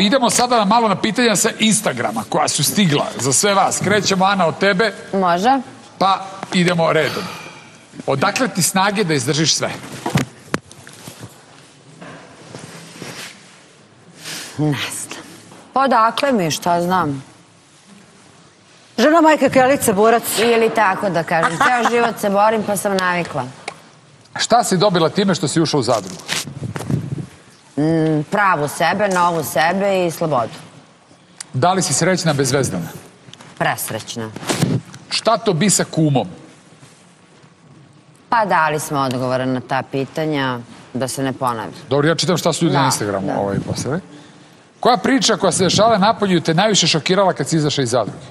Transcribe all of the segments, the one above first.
idemo sada malo na pitanja sa Instagrama koja su stigla za sve vas. Krećemo, Ana, od tebe. Može. Pa idemo redom. Odakle ti snage da izdržiš sve? Ne znam. Pa odakle mi, šta znam? Žena majka Kelice, borac. Ili tako da kažem. Ceo život se borim pa sam navikla. Šta si dobila time što si ušla u zadrugu? Pravu sebe, novu sebe i slobodu. Da li si srećna bez Zvezdana? Presrećna. Šta to bi sa kumom? Pa dali smo odgovore na ta pitanja, da se ne ponavlja. Dobro, ja čitam šta su ljudi na Instagramu postavili. Koja priča koja se dešava napolju te najviše šokirala kad si izašla iz zadruge?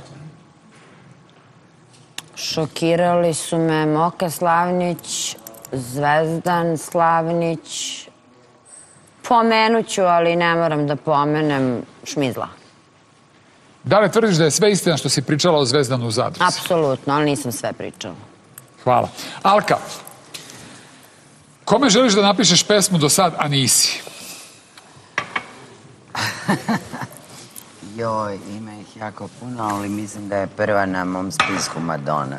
Šokirali su me Moka Slavnić, Zvezdan Slavnić, pomenuću, ali ne moram da pomenem, Šmizla. Da li tvrdiš da je sve istina što si pričala o Zvezdanu u zadruzi? Apsolutno, ali nisam sve pričala. Hvala. Alka, kome želiš da napišeš pesmu do sad, a nisi? Joj, ima ih jako puno, ali mislim da je prva na mom spisku Madonna.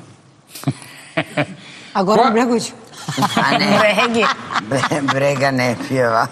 A Goran Bregović? A ne, Bregi. Brega ne pjeva.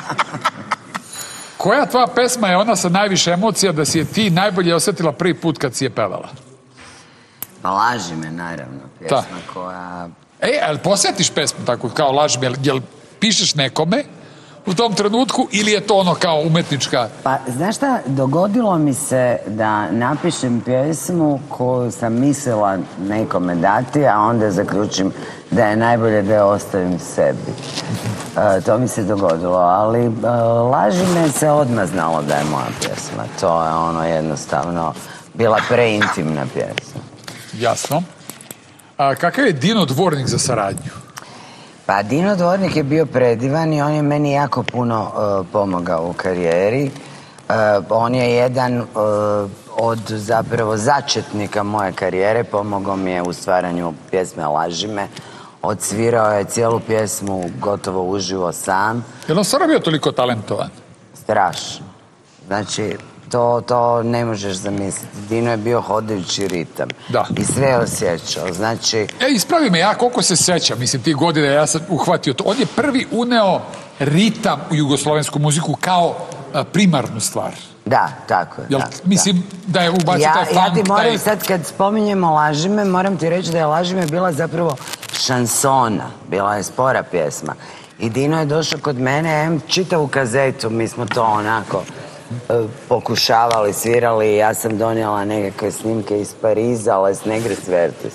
Koja tvoja pesma je ona sa najviše emocija da si je ti najbolje osjetila prvi put kad si je pevala? Pa Laži me, naravno, pjesma koja... Ali posjetiš pesmu tako kao Laži me, jel pišeš nekome u tom trenutku ili je to ono kao umetnička? Pa, znaš šta, dogodilo mi se da napišem pjesmu koju sam mislila nekome dati, a onda zaključim da je najbolje da je ostavim sebi. To mi se dogodilo, ali Laži me se odmah znalo da je moja pjesma. To je ono jednostavno bila preintimna pjesma. Jasno. Kakav je Dino Dvornik za saradnju? Pa Dino Dvornik je bio predivan i on je meni jako puno pomogao u karijeri. On je jedan od zapravo začetnika moje karijere, pomogao mi je u stvaranju pjesme Laži me. Odsvirao je cijelu pjesmu gotovo uživo sam. Je li on stvarno bio toliko talentovan? Strašno. Znači, to ne možeš zamisliti. Dino je bio hodajući ritam. Da. I sve je osjećao. Znači... Ispravi me, ja koliko se sećam, mislim, tih godina ja sam uhvatio to. On je prvi uneo ritam u jugoslovensku muziku kao primarnu stvar. Da, tako je. Mislim da je ubacio taj funk. Ja ti moram sad, kad spominjemo Laži me, moram ti reći da je Laži me bila zapravo šansona. Bila je spora pjesma. I Dino je došao kod mene, čitavu kazetu, mi smo to onako pokušavali, svirali, ja sam donijela nekakve snimke iz Pariza, Les Negres Vertus.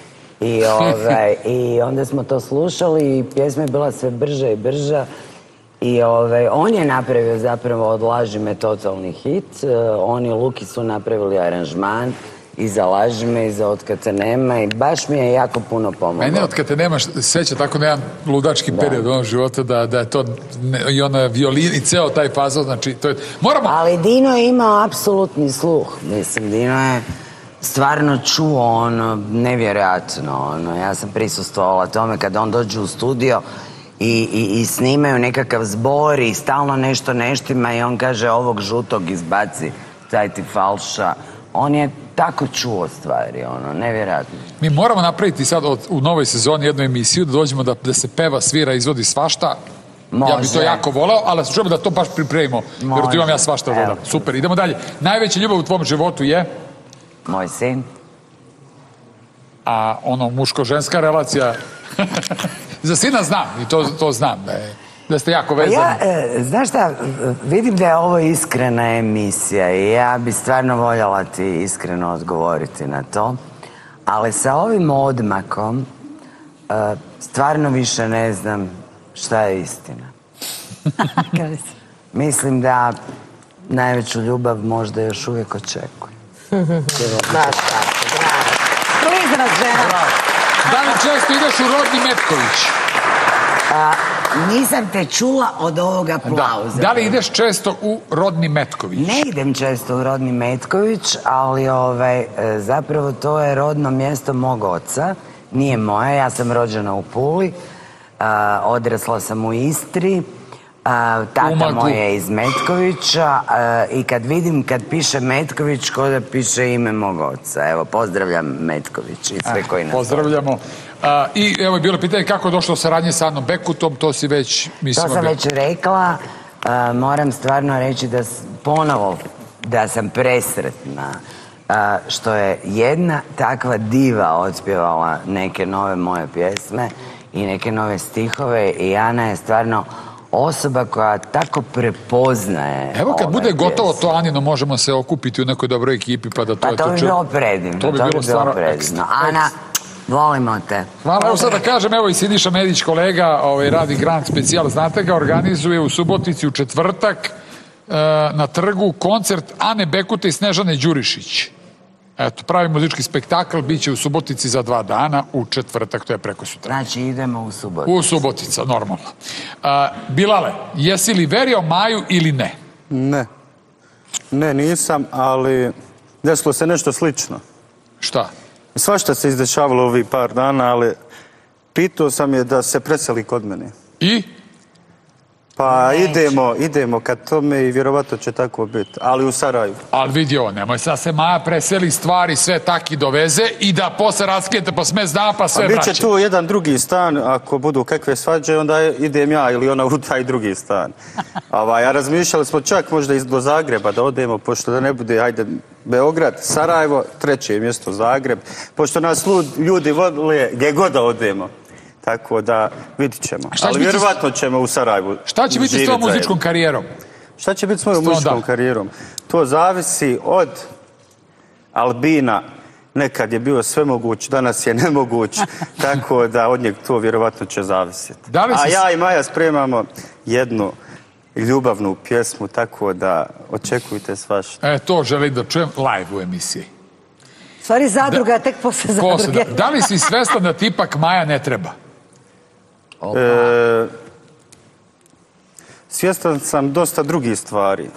I onda smo to slušali i pjesma je bila sve brža i brža. I on je napravio zapravo od Laži me totalni hit. On i Luki su napravili aranžman i za Laži me i za Od kad te nema i baš mi je jako puno pomoglo. Mene Od kad te nema seća tako na jedan ludački period u ovom životu da je to i ona violin i ceo taj fazon, znači to je... Ali Dino je imao apsolutni sluh. Mislim, Dino je stvarno čuo ono nevjerojatno. Ja sam prisustvovala tome kada on dođe u studio i snimaju nekakav zbor i stalno nešto neštima i on kaže ovog žutog izbaci, taj ti falša. On je tako čuo stvari, nevjerojatno. Mi moramo napraviti sad u novoj sezoni jednu emisiju, da dođemo da se peva, svira, izvodi svašta. Može. Ja bih to jako voleo, ali čujemo da to baš pripremimo. Jer tu imam ja svašta voda. Super, idemo dalje. Najveća ljubav u tvom životu je? Moj sin. A muško-ženska relacija? Za sina znam i to znam da ste jako vezani. Znaš šta, vidim da je ovo iskrena emisija i ja bi stvarno voljela ti iskreno odgovoriti na to, ali sa ovim odmakom stvarno više ne znam šta je istina. Mislim da najveću ljubav možda još uvijek očekujem. Znaš tako, bravo. Klizna žena. Da li često ideš u Rodni Metković? Nisam te čula od ovog aplauza. Da li ideš često u Rodni Metković? Ne idem često u Rodni Metković, ali zapravo to je rodno mjesto mog oca. Nije moje, ja sam rođena u Puli, odrasla sam u Istri. Tata moj je iz Metkovića i kad piše Metković, ko da piše ime mog oca. Evo, pozdravljam Metković i sve koji nas... Pozdravljamo. I evo je bilo pitanje kako je došlo saradnje sa Anom Bekutom, to si već... To sam već rekla. Moram stvarno reći da ponovo da sam presretna što je jedna takva diva otpjevala neke nove moje pjesme i neke nove stihove i Ana je stvarno osoba koja tako prepoznaje. Evo kad bude gotovo to, Anino, možemo se okupiti u nekoj dobroj ekipi pa da to... Pa to bi bilo predivno. To bi bilo stvarno predivno. Ana, volimo te. Hvala, evo sad da kažem, evo i Siniša Medić, kolega, radi Grand Specijal, znate ga, organizuje u Subotici u četvrtak na trgu koncert Ane Bekute i Snežane Đurišić. Eto, pravi muzički spektakl, bit će u Subotici za 2 dana, u četvrtak, to je preko sutra. Znači idemo u Suboticu. U Subotica, normalno. Bilale, jesi li verio Maju ili ne? Ne. Ne, nisam, ali desilo se nešto slično. Šta? Svašta se izdešavalo ovih par dana, ali pitao sam je da se preseli kod mene. I? Pa idemo kad tome i vjerovatno će tako biti, ali u Sarajevu. Ali vidi ovo, nemoj sad se Maja preseli stvari, sve taki doveze i da posle raskijete pa sme zna pa sve vraća. A bit će tu jedan drugi stan, ako budu kakve svađe, onda idem ja ili ona u taj drugi stan. A razmišljali smo čak možda i do Zagreba da odemo, pošto da ne bude, ajde, Beograd, Sarajevo, 3. mjesto Zagreb, pošto nas ljudi vole gdje god da odemo. Tako da vidit ćemo. Ali vjerovatno ćemo u Sarajevu. Šta će biti s tvojom muzičkom karijerom? Šta će biti s mojom muzičkom karijerom? To zavisi od Albina. Nekad je bio svemoguć, danas je nemoguć. Tako da od njeg to vjerovatno će zavisiti. A ja i Maja spremamo jednu ljubavnu pjesmu, tako da očekujte svašta. To želim da čujem live u emisiji. Stvari zadruga, tek posle zadruge. Da li si svestan da ti ipak Maja ne treba? Svjestan sam dosta drugih stvari,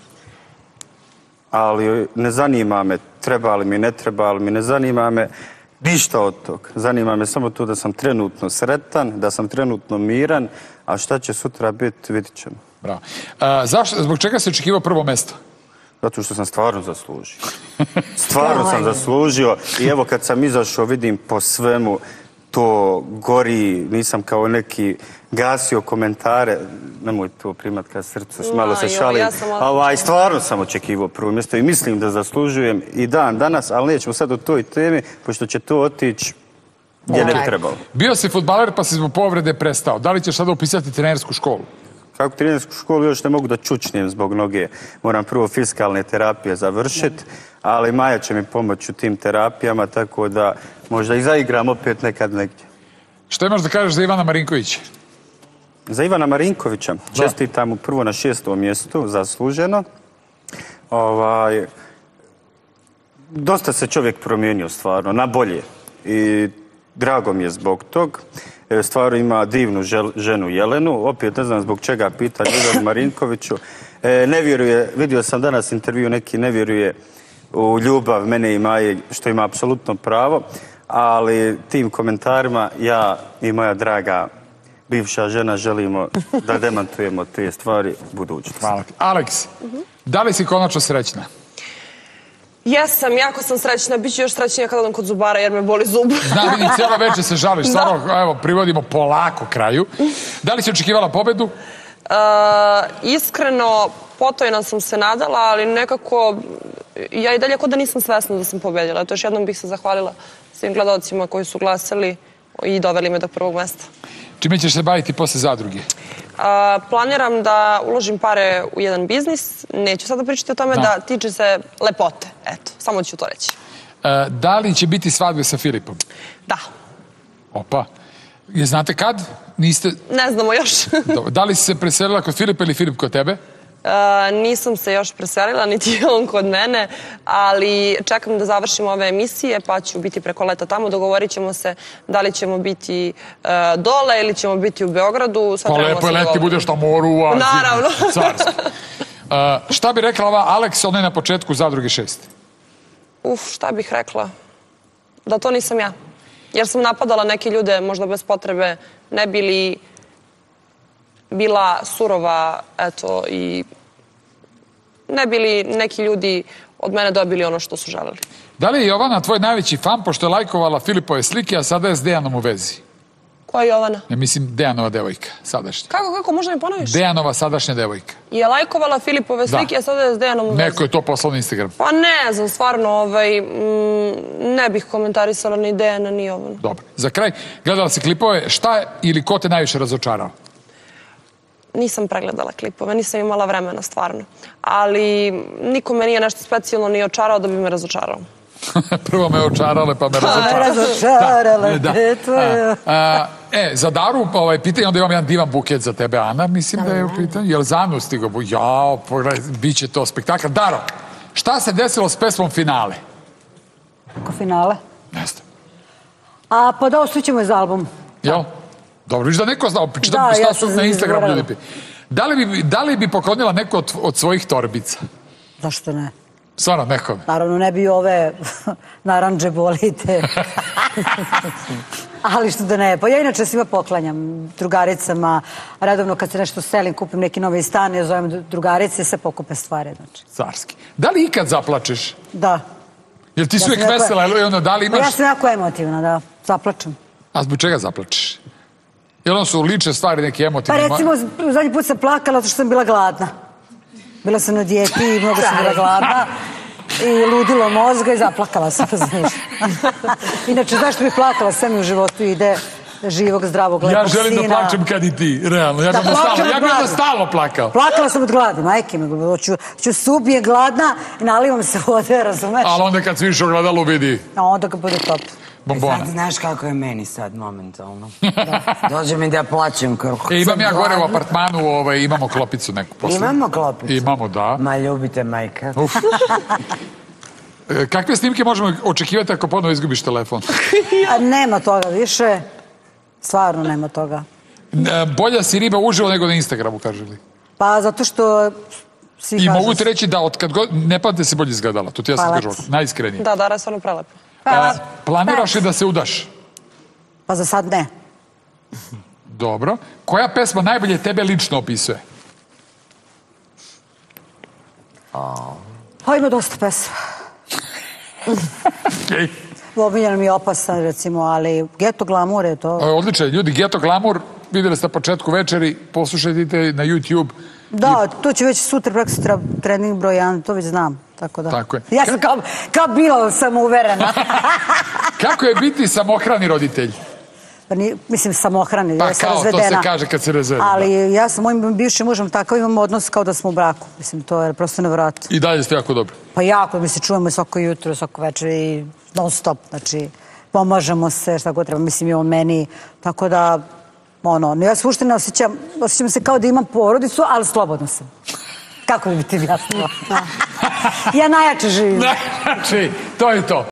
ali ne zanima me treba li mi, ne treba li mi, ne zanima me ništa od tog. Zanima me samo to da sam trenutno sretan, da sam trenutno miran, a šta će sutra biti, vidit ćemo. Bravo. Zbog čega si očekivao prvo mesto? Zato što sam stvarno zaslužio. Stvarno sam zaslužio i evo kad sam izašao vidim po svemu to gori, nisam kao neki gasio komentare, nemoj to primat ka srcu, malo se šalim. Stvarno sam očekivao prvo mjesto i mislim da zaslužujem i danas, ali nećemo sad o toj temi, pošto će to otići gdje ne bi trebalo. Bio si fudbaler pa si zbog povrede prestao. Da li ćeš sada upisati trenersku školu? Kako trenersku školu još ne mogu da čučnem zbog noge. Moram prvo fiskalne terapije završiti, ali Maja će mi pomoći u tim terapijama, tako da možda i zaigram opet nekad negdje. Što imaš da kažeš za Ivana Marinkovića? Za Ivana Marinkovića čestitam mu prvo na 6. mjestu, zasluženo. Dosta se čovjek promijenio stvarno, na bolje. I drago mi je zbog tog. Stvarno ima divnu ženu Jelenu. Opet ne znam zbog čega pitan Ivanu Marinkoviću. Ne vjeruje, vidio sam danas intervju, neki ne vjeruje u ljubav mene i Maje, što ima apsolutno pravo. Ali tim komentarima ja i moja draga bivša žena želimo da demantujemo te stvari budućnosti. Hvala. Aleks, da li si konačno srećna? Jesam, jako sam srećna, bit ću još srećnija kada odem kod zubara jer me boli zub. Znam, vidim, cijelo večer se žališ, stvarno, evo, privodimo polako kraju. Da li si očekivala pobedu? Iskreno, potojno sam se nadala, ali nekako, ja i dalje kod da nisam svesna da sam pobedila. Eto, još jednom bih se zahvalila svim gledalcima koji su glasali i doveli me do prvog mesta. Čime ćeš se baviti posle zadruge? Planiram da uložim pare u jedan biznis. Neću sada pričati o tome da tiče se lepote. Eto, samo ću to reći. Da li će biti svadbe sa Filipom? Da. Opa. Znate kad? Niste... Ne znamo još. Da li si se preselila kod Filipa ili Filip kod tebe? Nisam se još preselila, niti je on kod mene, ali čekam da završim ove emisije, pa ću biti preko leta tamo. Dogovorit ćemo se da li ćemo biti dole ili ćemo biti u Beogradu. Pa lepo je leti, budeš na moru u Aziji. Naravno. Šta bi rekla ova Aleks, ona je na početku Zadruge 6? Šta bih rekla? Da to nisam ja. Jer sam napadala neke ljude, možda bez potrebe, ne bili bila surova, eto, i ne bili neki ljudi od mene dobili ono što su želeli. Da li je Jovana tvoj najveći fan, pošto je lajkovala Filipove slike, a sada je s Dejanom u vezi? Koja je Jovana? Ja mislim Dejanova devojka, sadašnja. Kako, možda mi ponoviš? Dejanova sadašnja devojka. Je lajkovala Filipove slike, a sada je s Dejanom u vezi. Neko je to poslao na Instagram. Pa ne znam, stvarno, ne bih komentarisala ni Dejana, ni Jovanu. Dobro. Za kraj, gledala si klipove, šta ili ko te najviše razočarao? Nisam pregledala klipove, nisam imala vremena, stvarno. Ali niko me nije nešto specijalno ni očarao da bi me razočarao. Prvo me očarale, pa me razočarale. Razočarale te tvoje. Za Daru pitanje, onda imam jedan divan buket za tebe, Ana, mislim da je u pitanju. Jel za Anu stigo? Jao, pogledaj, bit će to spektakl. Daro, šta se desilo s pesmom Finale? Ko finale? Ne znam. Pa da, osućemo je za album. Jel? Dobro, viš da neko znao, Da, šta ja su sam na Instagramu zaboravila. ljudi. Da li bi poklonila neko od svojih torbica? Zašto ne? Stvarno, nekome. Naravno, ne bi ove naranđe bolite. Ali što da ne. Pa ja inače svima poklanjam, drugaricama, redovno kad se nešto selim, kupim neki novi stan, ja zovem drugarice i sve pokupe stvari. Znači. Carski. Da li ikad zaplačeš? Da. Jel ti su uvijek sam jako- vesela, ili ono, da li imaš... Ja sam jako emotivna, da. Zaplačem. A zbog čega zaplačeš? Jel ono su lične stvari, neki Pa emotivni... recimo, zadnji put sam plakala zato što sam bila gladna. Bila sam na dijeti i mnogo sam bila gladna. I ludilo mozga i zaplakala sam, razumiješ. Inače, zašto bi plakala? Sve mi u životu ide živog, zdravog, lepog Ja sina. želim da plačem kad i ti, realno. Ja Da bih plačem od onda gladi. stalno plakao. Plakala sam od gladi, majke mi. Ću se ubijem gladna i nalivam se vode, razumeš? Ali onda kad sviš ogledalu vidi A onda ga bude top. bombona. Sad znaš kako je meni sad momentalno. Dođe mi da plaćem kako Imam ja gore u apartmanu, imamo klopicu neku posle. Imamo klopicu? Imamo, da. Ma ljubite majka. Uf. Kakve snimke možemo očekivati ako ponovo izgubiš telefon? A nema toga više. Stvarno nema toga. Bolja si riba uživo nego na Instagramu, kaže li? Pa zato što svi I kažu... mogu ti reći da od kad god ne pamte se bolje izgledala. To ti ja sam Hvala kažu, ti. najiskrenije. Da, Dara je stvarno prelepa. Planiraš li da se udaš? Pa za sad ne. Dobro. Koja pesma najbolje tebe lično opisuje? Pa ima dosta pesma. Okay. Omiljen mi je Opasan, recimo, ali Geto Glamour je to... Odlično, ljudi, Geto Glamour, vidjeli ste na početku večeri, poslušajte na YouTube. Da, to će već sutra, prekosutra, trening broj 1, to već znam, tako da. Tako je. Ja sam kao bila samouverena. Kako je biti samohrani roditelj? Pa mislim, samohrani, Pa ja sam kao, to razvedena. se kaže kad se razvedena. Ali ja sa mojim bivšim mužem takav imamo odnos kao da smo u braku. Mislim, to je prosto nevjerojatno. I dalje ste jako dobri. Pa jako, mi se čujemo svako jutro, svako večer i non stop, znači pomažemo se, šta god treba, mislim i on meni, tako da, ja se uopšte ne osjećam se kao da imam porodicu, ali slobodno sam. Kako bi ti objasnila? Ja najjače živim. Znači, to je to.